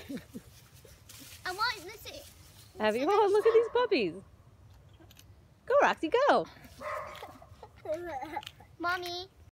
I want this. Abby, oh, look at these puppies. Go, Roxy, go. Mommy.